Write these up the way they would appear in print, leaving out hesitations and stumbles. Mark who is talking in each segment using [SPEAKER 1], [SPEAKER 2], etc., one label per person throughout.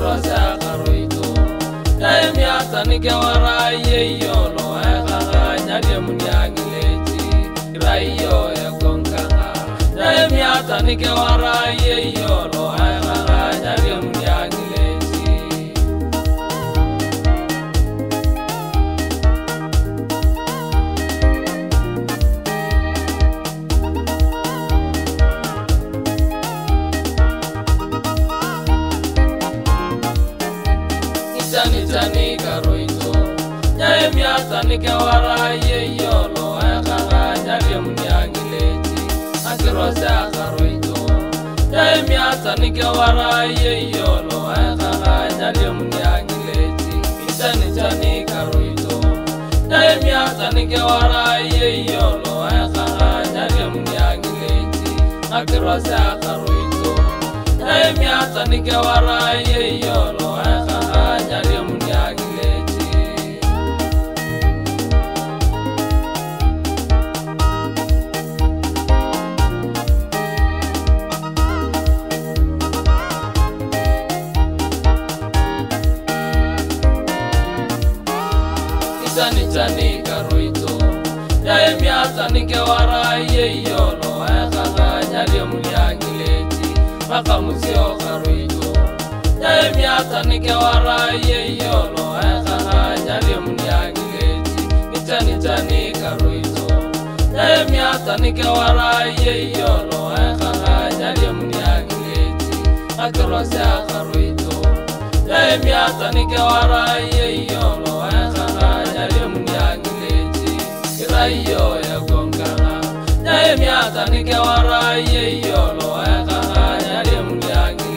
[SPEAKER 1] akirosa karoito ya miata nikewara yeyolo eka nyade munyangileti rayo ya konkanga ya miata nikewara yeyolo eka nyade munyangileti Tani karoito ya miata nikewara yeyolo eka nyade munyangileti akirosa karoito ya miata nikewara yeyolo eka nyade munyangileti tani karoito ya miata nikewara yeyolo eka nyade munyangileti akirosa karoito ya miata nikewara yeyolo eka nyade munyangileti Tani karoito ya miata nikewara yeyolo eka nyade munyangileti makamusio karoito ya miata nikewara yeyolo eka nyade munyangileti tani karoito ya miata nikewara yeyolo eka nyade munyangileti akirosa karoito ya miata nikewara yeyolo eka nyade munyangileti rayo ya konkanga ya miata nikewara yeyolo eka nyade munyangileti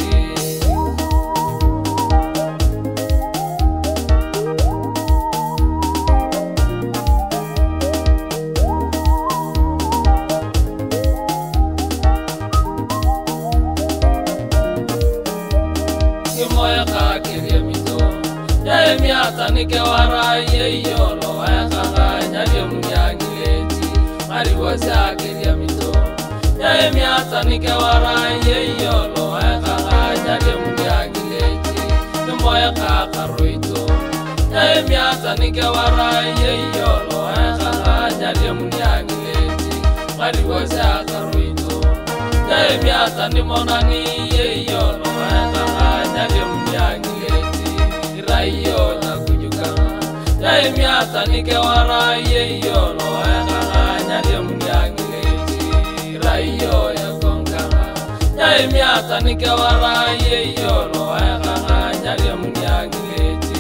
[SPEAKER 1] moya ka kiriamito ya miata nikewara yeyolo eka nyade munyangileti mariwasa kiriamito ya miata nikewara yeyolo eka nyade munyangileti moya ka karoito ya miata nikewara yeyolo eka nyade munyangileti mariwasa karoito ya miata nimonani yeyolo eka nyade munyangileti rayo na kujuka ya miata nikewara yeyolo eka nyade munyangileti rayo ya konkanga ya miata nikewara yeyolo eka nyade munyangileti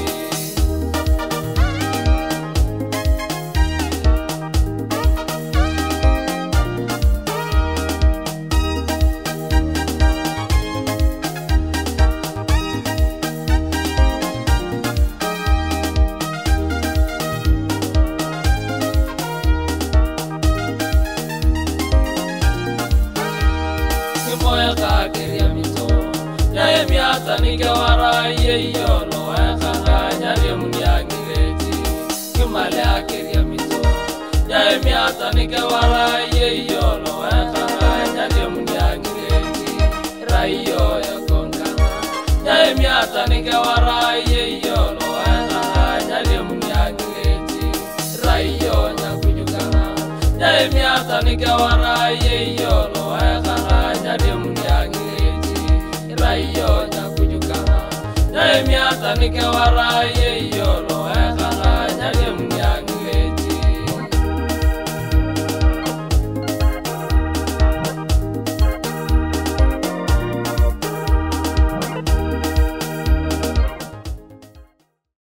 [SPEAKER 1] moya ka kiriamito ya miata nikewara yeyolo eka nyade munyangileti kimale kiriamito ya miata nikewara yeyolo eka nyade munyangileti rayo ya konkanga ya miata nikewara yeyolo eka nyade munyangileti rayo na kujukanga ya miata nikewara yeyolo eka nyade munyangileti rayo na kujukanga ya miata nikewara yeyolo